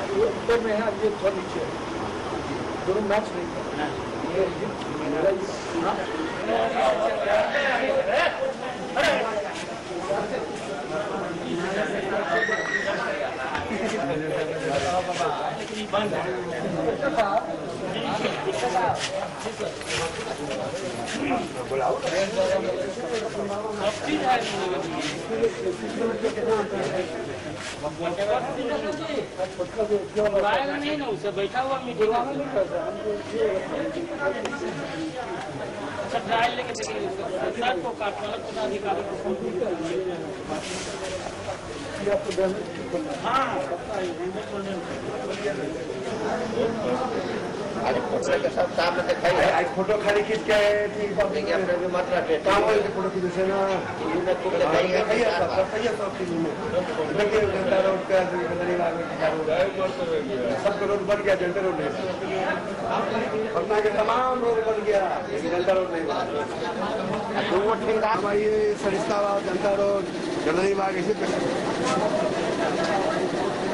ये ऊपर में है, ये थोड़ा नीचे है, दोनों मैच नहीं कर। नहीं ना उसे बैठा हुआ मीटिंग अच्छा ट्रायल लेके देखिए सर को मतलब पदाधिकारी को हाँ आज फोटो खाली खींच के मात्रा फोटो खींचे ना जनता रोड का सबका रोड बन गया, जनता रोड नहीं, पटना के तमाम रोड बन गया, जनता रोड नहीं बना। भाई ये सरिस्ताबाद, जनता रोड, जनरल बाग ऐसे